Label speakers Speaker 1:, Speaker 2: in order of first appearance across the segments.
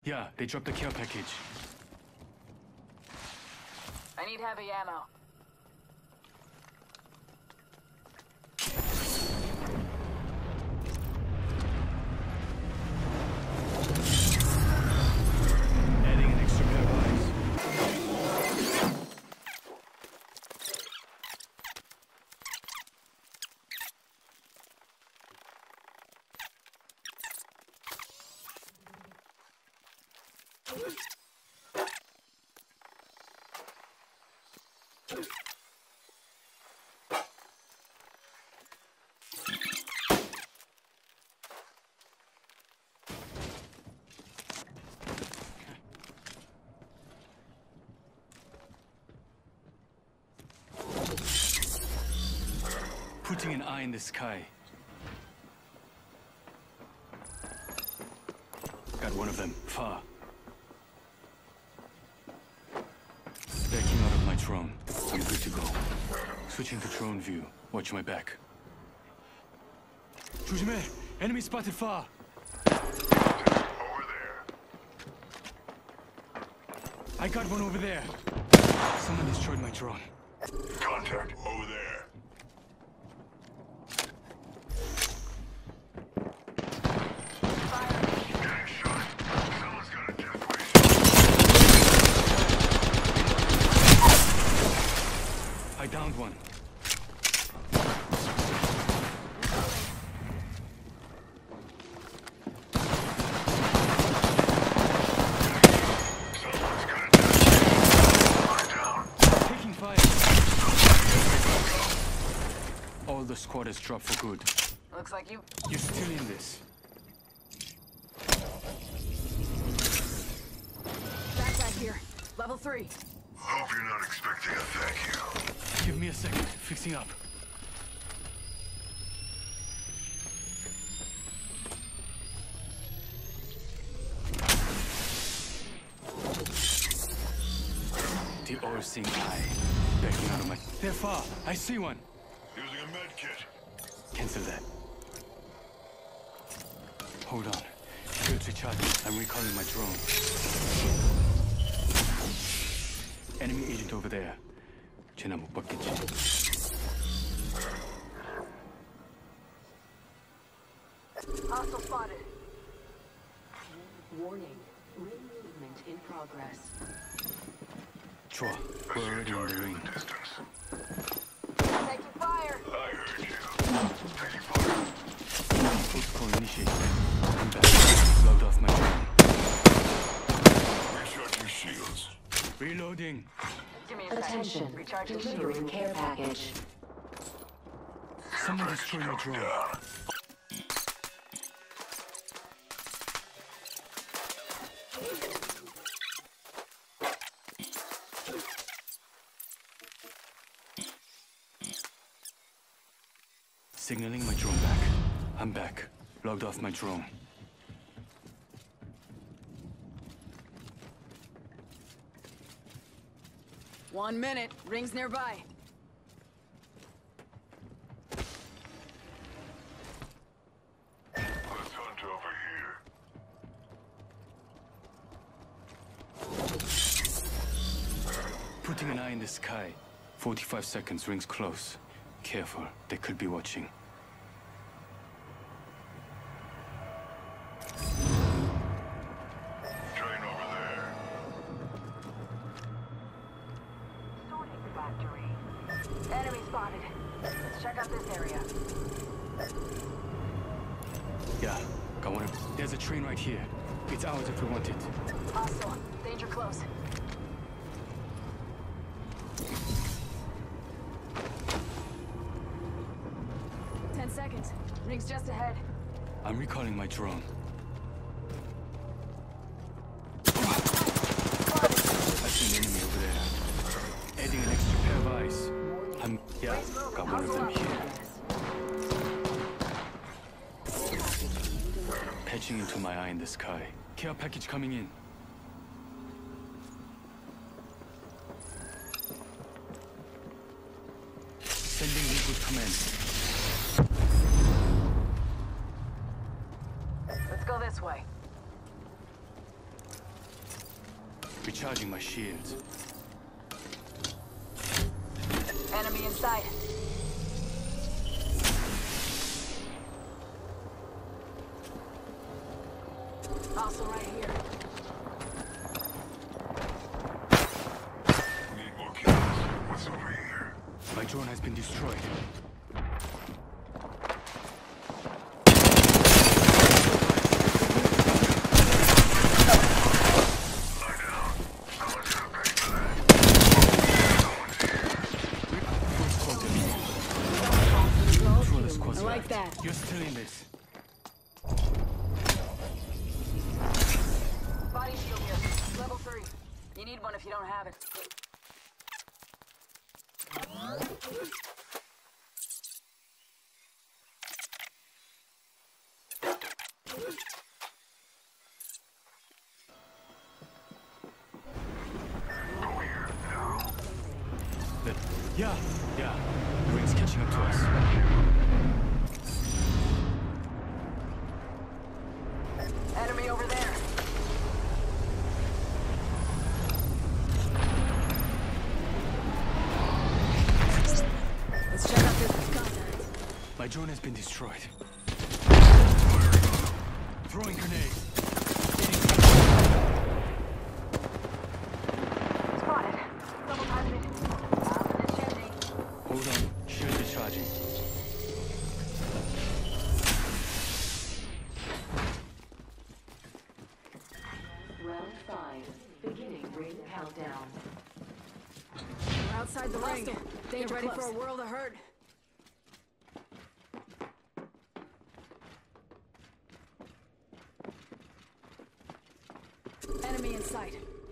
Speaker 1: Yeah, they dropped the care package.
Speaker 2: I need heavy ammo.
Speaker 1: Adding an extra pair of eyes. Putting an eye in the sky. Got one of them, far. Backing out of my drone. I'm good to go. Switching to drone view. Watch my back. 조심해! Enemy spotted far!
Speaker 3: Over there.
Speaker 1: I got one over there. Someone destroyed my drone.
Speaker 3: Contact over there. Getting shot. Someone's got a death wish.
Speaker 1: I downed one.
Speaker 3: Someone's got a death wish. Down.
Speaker 1: Taking fire. All the squad has dropped for good.
Speaker 2: Looks like you...
Speaker 1: You're still in this.
Speaker 2: Backpack here. Level 3.
Speaker 3: Hope you're not expecting a thank you.
Speaker 1: Give me a second. Fixing up. The all-seeing eye. Backing out of my... They're far. I see one.
Speaker 3: Using a med kit.
Speaker 1: Cancel that. Hold on. Shield's recharging. I'm recalling my drone. Enemy agent over there. 쟤나 못 받겠지.
Speaker 2: Hostile spotted.
Speaker 4: Warning. Ring movement in progress.
Speaker 1: 좋아. We're already in the ring.
Speaker 3: Distance.
Speaker 2: Taking fire.
Speaker 3: I heard you. Taking fire.
Speaker 1: Protocol initiated. I'm back. Logged off my drone.
Speaker 3: Recharging shields.
Speaker 1: Reloading.
Speaker 2: Give me a second.
Speaker 4: Attention.
Speaker 2: Recharging
Speaker 4: Delivering
Speaker 2: shield.
Speaker 4: care package.
Speaker 1: Someone destroyed my drone.
Speaker 3: Down.
Speaker 1: Signaling my drone back. I'm back. Logged off my drone.
Speaker 2: One minute. Rings nearby.
Speaker 3: Let's hunt over here.
Speaker 1: Putting an eye in the sky. 45 seconds. Rings close. Careful. They could be watching.
Speaker 3: Train over there.
Speaker 2: Sorting factory. Enemy spotted. Let's check out this area.
Speaker 1: Yeah. Got one of... There's a train right here. It's ours if we want it.
Speaker 2: Hostile. Danger close. Seconds. Rings just ahead.
Speaker 1: I'm recalling my drone. I see an enemy over there. Adding an extra pair of eyes. Yeah, got one of them here. Patching into my eye in the sky. Care package coming in. Sending liquid command.
Speaker 2: Let's go this way.
Speaker 1: Recharging my shields.
Speaker 2: Enemy in sight. Also right here.
Speaker 3: Need more kills. What's over here?
Speaker 1: My drone has been destroyed.
Speaker 3: Lie down. I'll let you pay for that.
Speaker 1: Close quarters. Throw the squad's
Speaker 2: I like
Speaker 1: left.
Speaker 2: that.
Speaker 1: You're still in this.
Speaker 2: Body shield here. Level 3. You need one if you don't have it.
Speaker 1: Yeah. The ring's catching up to us.
Speaker 2: Enemy over there. Let's check out this contact.
Speaker 1: My drone has been destroyed. Throwing grenades.
Speaker 2: Spotted. Double timing it. Out in the chimney.
Speaker 1: Hold on. Shield recharging.
Speaker 4: Round 5. Beginning ring countdown.
Speaker 2: We're outside the ring. Get ready for a world of hurt. Enemy in sight.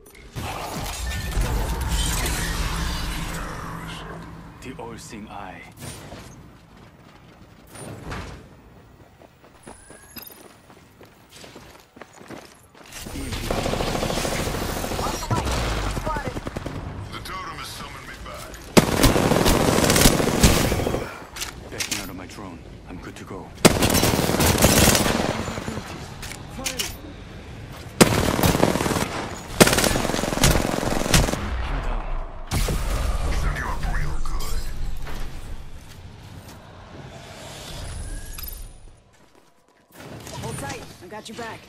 Speaker 1: The all-seeing eye.
Speaker 2: Off the light. Spotted.
Speaker 3: The totem has summoned me back.
Speaker 1: Backing out of my drone. I'm good to go. Firing! I'm down.
Speaker 3: Set you up real good.
Speaker 2: Hold tight. I got your back.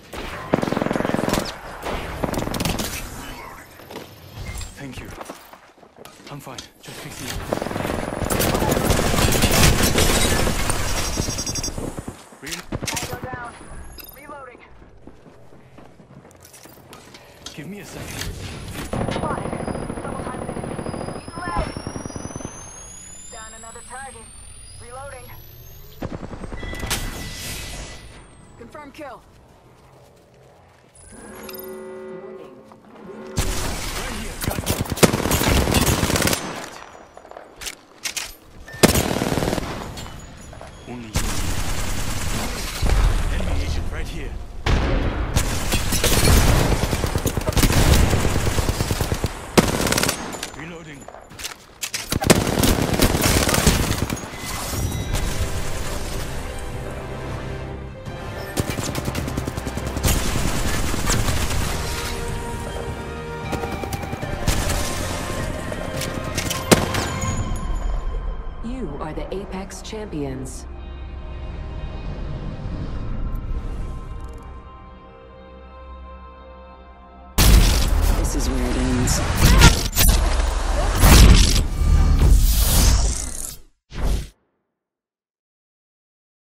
Speaker 1: Thank you. I'm fine. Just fixing it.
Speaker 2: Tango down. Reloading.
Speaker 1: Give me a second.
Speaker 2: Spotted. Double timing it. Eating red. Down another target. Reloading. Confirm kill.
Speaker 4: Warning.
Speaker 1: Right here. Got one. Only you. Enemy agent right here. Reloading.
Speaker 4: You are the Apex Champions. This is where it ends.